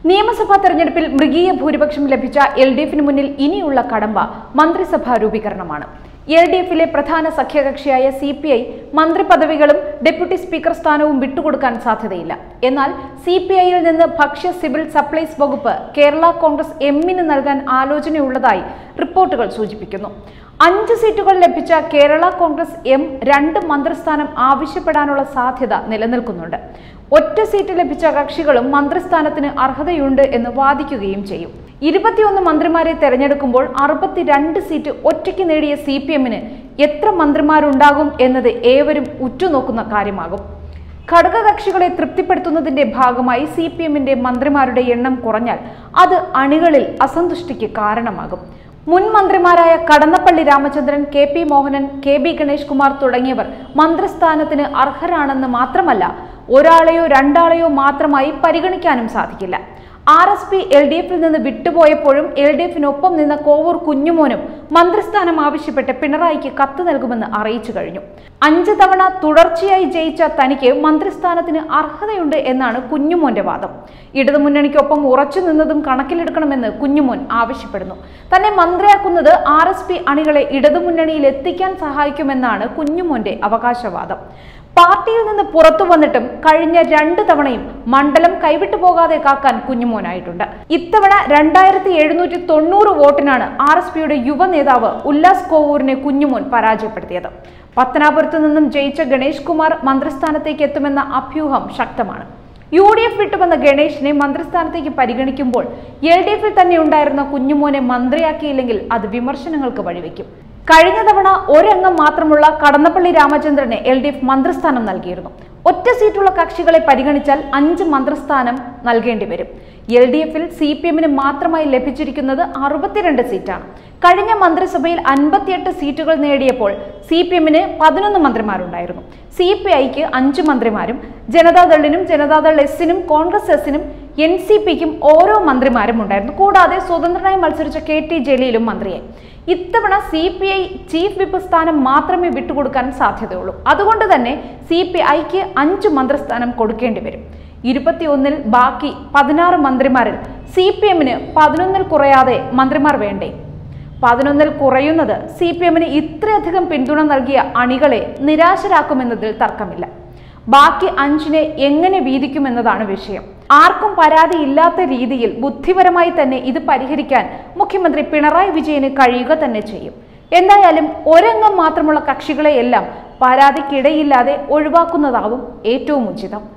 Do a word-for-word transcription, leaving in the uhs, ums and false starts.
നിയമസഭാ തെരഞ്ഞെടുപ്പിൽ മൃഗീയ ഭൂരിപക്ഷം ലഭിച്ച എൽ ഡി എഫിന് മുന്നിൽ ഇനിയുള്ള കടമ്പ മന്ത്രിസഭാ രൂപീകരണമാണ്. എൽ ഡി എഫിലെ പ്രധാന സഖ്യകക്ഷിയായ സി പി ഐ മന്ത്രി പദവികളും ഡെപ്യൂട്ടി സ്പീക്കർ സ്ഥാനവും വിട്ടുകൊടുക്കാൻ സാധ്യതയില്ല. എന്നാൽ സി പി ഐയിൽ നിന്ന് ഭക്ഷ്യ സിവിൽ സപ്ലൈസ് വകുപ്പ് കേരള കോൺഗ്രസ് എമ്മിന് നൽകാൻ ആലോചനയുള്ളതായി റിപ്പോർട്ടുകൾ സൂചിപ്പിക്കുന്നു. അഞ്ച് സീറ്റുകൾ ലഭിച്ച കേരള കോൺഗ്രസ് എം രണ്ട് മന്ത്രിസ്ഥാനം ആവശ്യപ്പെടാനുള്ള സാധ്യത നിലനിൽക്കുന്നുണ്ട്. ഒറ്റ സീറ്റ് ലഭിച്ച കക്ഷികളും മന്ത്രിസ്ഥാനത്തിന് അർഹതയുണ്ട് എന്ന് വാദിക്കുകയും ചെയ്യും. ഇരുപത്തിയൊന്ന് മന്ത്രിമാരെ തെരഞ്ഞെടുക്കുമ്പോൾ അറുപത്തിരണ്ട് സീറ്റ് ഒറ്റയ്ക്ക് നേടിയ സി പി എമ്മിന് എത്ര മന്ത്രിമാരുണ്ടാകും എന്നത് ഏവരും ഉറ്റുനോക്കുന്ന കാര്യമാകും. ഘടകകക്ഷികളെ തൃപ്തിപ്പെടുത്തുന്നതിന്റെ ഭാഗമായി സി പി എമ്മിന്റെ മന്ത്രിമാരുടെ എണ്ണം കുറഞ്ഞാൽ അത് അണികളിൽ അസന്തുഷ്ടിക്ക് കാരണമാകും. മുൻ മന്ത്രിമാരായ Kadannappally Ramachandran, K P Mohanan, K B Ganesh Kumar തുടങ്ങിയവർ മന്ത്രിസ്ഥാനത്തിന് അർഹരാണെന്ന് മാത്രമല്ല, ഒരാളെയോ രണ്ടാളെയോ മാത്രമായി പരിഗണിക്കാനും സാധിക്കില്ല. R S P L D എഫിൽ നിന്ന് വിട്ടുപോയപ്പോഴും എൽ ഡി എഫിനൊപ്പം നിന്ന കോവൂർ കുഞ്ഞുമോനും മന്ത്രിസ്ഥാനം ആവശ്യപ്പെട്ട് പിണറായിക്ക് കത്ത് നൽകുമെന്ന് അറിയിച്ചു കഴിഞ്ഞു. അഞ്ച് തവണ തുടർച്ചയായി ജയിച്ച തനിക്ക് മന്ത്രിസ്ഥാനത്തിന് അർഹതയുണ്ട് എന്നാണ് കുഞ്ഞുമോന്റെ വാദം. ഇടതുമുന്നണിക്കൊപ്പം ഉറച്ചു നിന്നതും കണക്കിലെടുക്കണമെന്ന് കുഞ്ഞുമോൻ ആവശ്യപ്പെടുന്നു. തന്നെ മന്ത്രിയാക്കുന്നത് ആർ എസ് പി അണികളെ ഇടതുമുന്നണിയിൽ എത്തിക്കാൻ സഹായിക്കുമെന്നാണ് കുഞ്ഞുമോന്റെ അവകാശവാദം. പാർട്ടിയിൽ നിന്ന് പുറത്തു വന്നിട്ടും കഴിഞ്ഞ രണ്ട് തവണയും മണ്ഡലം കൈവിട്ടു പോകാതെ കാക്കാൻ കുഞ്ഞുമോനായിട്ടുണ്ട്. ഇത്തവണ രണ്ടായിരത്തി എഴുന്നൂറ്റി തൊണ്ണൂറ് വോട്ടിനാണ് ആർ എസ് പിയുടെ യുവ നേതാവ് ഉല്ലാസ് കോവൂരിനെ കുഞ്ഞുമോൻ പരാജയപ്പെടുത്തിയത്. പത്തനാപുരത്ത് നിന്നും ജയിച്ച ഗണേഷ് കുമാർ മന്ത്രിസ്ഥാനത്തേക്ക് എത്തുമെന്ന അഭ്യൂഹം ശക്തമാണ്. യു ഡി എഫ് വിട്ടുവന്ന ഗണേഷിനെ മന്ത്രിസ്ഥാനത്തേക്ക് പരിഗണിക്കുമ്പോൾ എൽ ഡി എഫിൽ തന്നെ ഉണ്ടായിരുന്ന കുഞ്ഞുമോനെ മന്ത്രിയാക്കിയില്ലെങ്കിൽ അത് വിമർശനങ്ങൾക്ക് വഴിവെക്കും. കഴിഞ്ഞ തവണ ഒരംഗം മാത്രമുള്ള കടന്നപ്പള്ളി രാമചന്ദ്രനെ എൽ ഡി എഫ് മന്ത്രിസ്ഥാനം നൽകിയിരുന്നു. ഒറ്റ സീറ്റുള്ള കക്ഷികളെ പരിഗണിച്ചാൽ അഞ്ച് മന്ത്രിസ്ഥാനം നൽകേണ്ടി വരും. എൽ ഡി എഫിൽ സി പി എമ്മിന് മാത്രമായി ലഭിച്ചിരിക്കുന്നത് അറുപത്തിരണ്ട് സീറ്റാണ്. കഴിഞ്ഞ മന്ത്രിസഭയിൽ അൻപത്തിയെട്ട് സീറ്റുകൾ നേടിയപ്പോൾ സി പി എമ്മിന് പതിനൊന്ന് മന്ത്രിമാരുണ്ടായിരുന്നു. സി പി ഐക്ക് അഞ്ച് മന്ത്രിമാരും ജനതാദളിനും ജനതാദൾ എസിനും കോൺഗ്രസ് എസിനും എൻ സി പിക്കും ഓരോ മന്ത്രിമാരും ഉണ്ടായിരുന്നു. കൂടാതെ സ്വതന്ത്രനായി മത്സരിച്ച കെ ടി ജലീലും മന്ത്രിയായി. ഇത്തവണ C P I chief whip സ്ഥാനം മാത്രമേ വിട്ടുകൊടുക്കാൻ സാധ്യതയുള്ളൂ. അതുകൊണ്ട് തന്നെ സി പി ഐക്ക് അഞ്ച് മന്ത്രിസ്ഥാനം കൊടുക്കേണ്ടി വരും. ഇരുപത്തിയൊന്നിൽ ബാക്കി പതിനാറ് മന്ത്രിമാരിൽ സി പി എമ്മിന് പതിനൊന്നിൽ കുറയാതെ മന്ത്രിമാർ വേണ്ടേ? പതിനൊന്നിൽ കുറയുന്നത് സി പി എമ്മിന് ഇത്രയധികം പിന്തുണ നൽകിയ അണികളെ നിരാശരാക്കുമെന്നതിൽ തർക്കമില്ല. ബാക്കി അഞ്ചിനെ എങ്ങനെ വീതിക്കുമെന്നതാണ് വിഷയം. ആർക്കും പരാതിയില്ലാത്ത രീതിയിൽ ബുദ്ധിപരമായി തന്നെ ഇത് പരിഹരിക്കാൻ മുഖ്യമന്ത്രി പിണറായി വിജയന് കഴിയുക തന്നെ ചെയ്യും. എന്തായാലും ഒരംഗം മാത്രമുള്ള കക്ഷികളെയെല്ലാം പരാതിക്കിടയില്ലാതെ ഒഴിവാക്കുന്നതാവും ഏറ്റവും ഉചിതം.